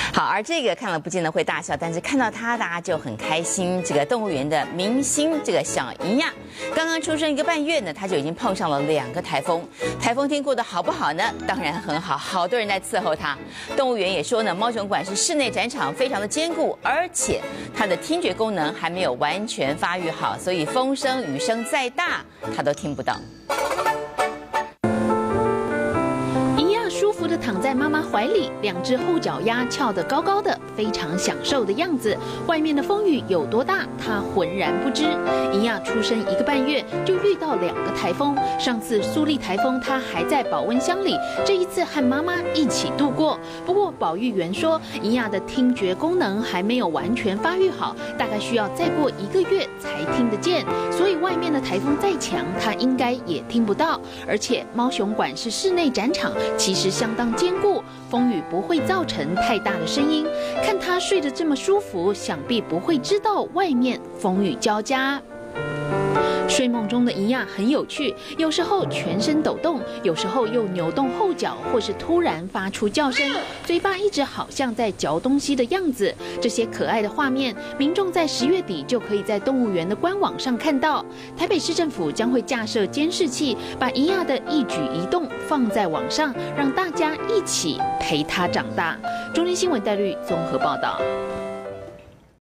好，而这个看了不见得会大笑，但是看到他大家就很开心。这个动物园的明星，这个小银亚，刚刚出生1个半月呢，他就已经碰上了2个台风。台风天过得好不好呢？当然很好，好多人在伺候他。动物园也说呢，猫熊馆是室内展场，非常的坚固，而且它的听觉功能还没有完全发育好，所以风声、雨声再大，它都听不到。 舒服地躺在妈妈怀里，2只后脚丫翘得高高的，非常享受的样子。外面的风雨有多大，她浑然不知。银亚出生1个半月就遇到2个台风，上次苏力台风她还在保温箱里，这一次和妈妈一起度过。不过保育员说，银亚的听觉功能还没有完全发育好，大概需要再过1个月才听得见，所以外面的台风再强，她应该也听不到。而且猫熊馆是室内展场，其实相当坚固，风雨不会造成太大的声音。看他睡得这么舒服，想必不会知道外面风雨交加。睡梦中的银亚很有趣，有时候全身抖动，有时候又扭动后脚，或是突然发出叫声，嘴巴一直好像在嚼东西的样子。这些可爱的画面，民众在10月底就可以在动物园的官网上看到。台北市政府将会架设监视器，把银亚的一举一动放在网上，让大家一起陪他长大。中天新闻戴律综合报道。